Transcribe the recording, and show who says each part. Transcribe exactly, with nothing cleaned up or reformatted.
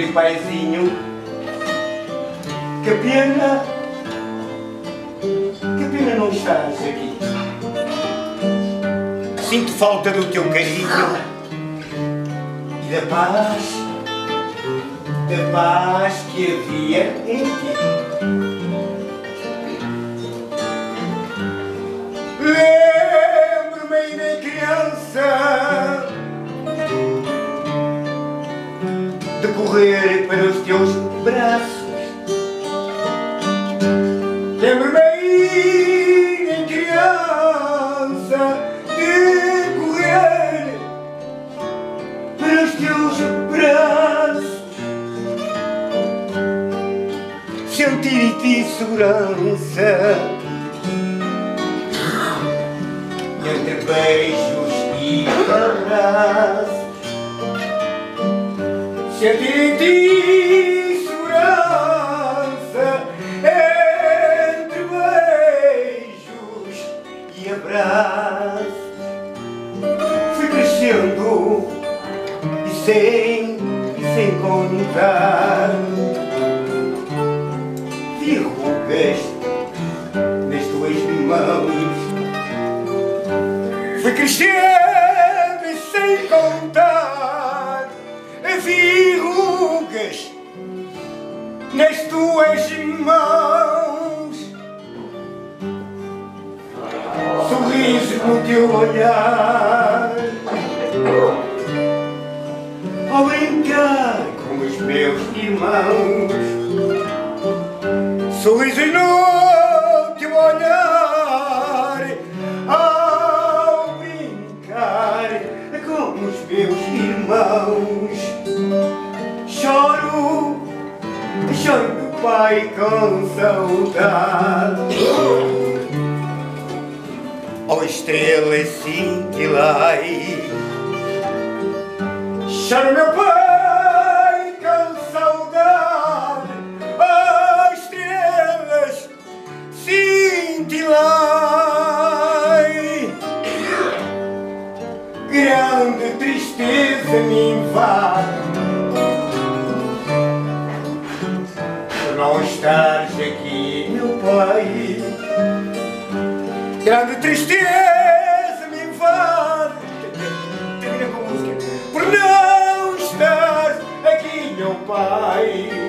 Speaker 1: paizinho, que pena, que pena não estás aqui. Sinto falta do teu carinho e da paz, da paz que havia em ti. Lembro-me da criança de correr para os teus braços. Lembro-me da criança de correr para os teus braços. Sentir em ti segurança entre beijos e abraços. Sentir em ti segurança entre beijos e abraços. Fui crescendo e sem, e sem contar verrugas nas tuas mãos. Fui crescendo e sem contar verrugas nas tuas mãos. Sorriso no teu olhar ao brincar com os meus irmãos. Sorriso no teu olhar ao brincar com os meus irmãos. Choro, choro do pai com saudade. Ó estrelas cintilai, choro meu pai com saudade. Ó estrelas cintilai, grande tristeza me invade por não estares aqui, meu pai. Grande tristeza me invade, termina com música, por não estares aqui, meu pai.